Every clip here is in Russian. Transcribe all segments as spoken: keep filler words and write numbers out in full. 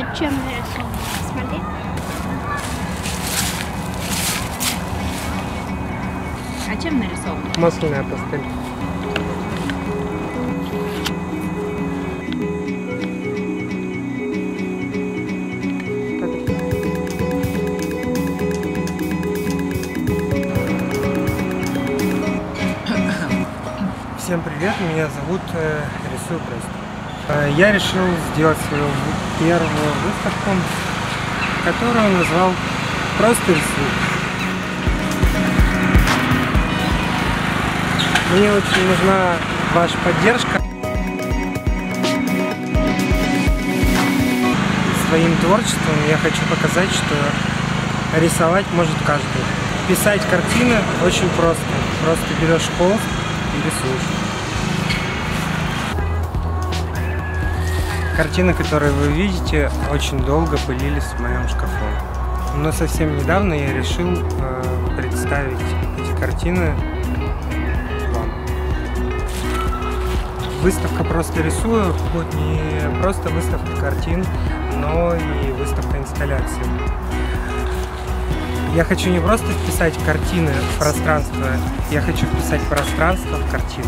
Нет, чем нарисован? Смотри. А чем нарисован? Масляная пастель. Всем привет, меня зовут э, Рисую Просто. Э, я решил сделать свою первую выставку, которую назвал «Просто рисую». Мне очень нужна ваша поддержка. Своим творчеством я хочу показать, что рисовать может каждый. Писать картины очень просто. Просто берешь холст и рисуешь. Картины, которые вы видите, очень долго пылились в моем шкафу. Но совсем недавно я решил э, представить эти картины вам. Выставка «Просто рисую» будет не просто выставка картин, но и выставка инсталляций. Я хочу не просто вписать картины в пространство, я хочу вписать пространство в картину.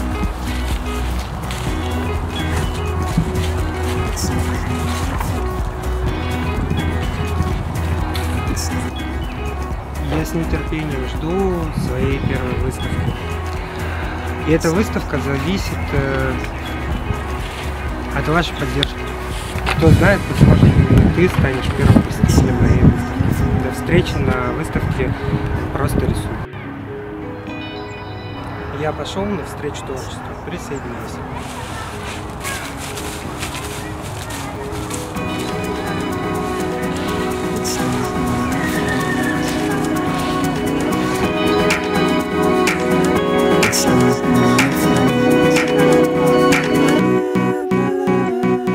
Я с нетерпением жду своей первой выставки. И эта выставка зависит э, от вашей поддержки. Кто знает, возможно, именно ты станешь первым посетителем моей выставки. До встречи на выставке «Просто рисую». Я пошел на встречу творчества. Присоединяйся. It's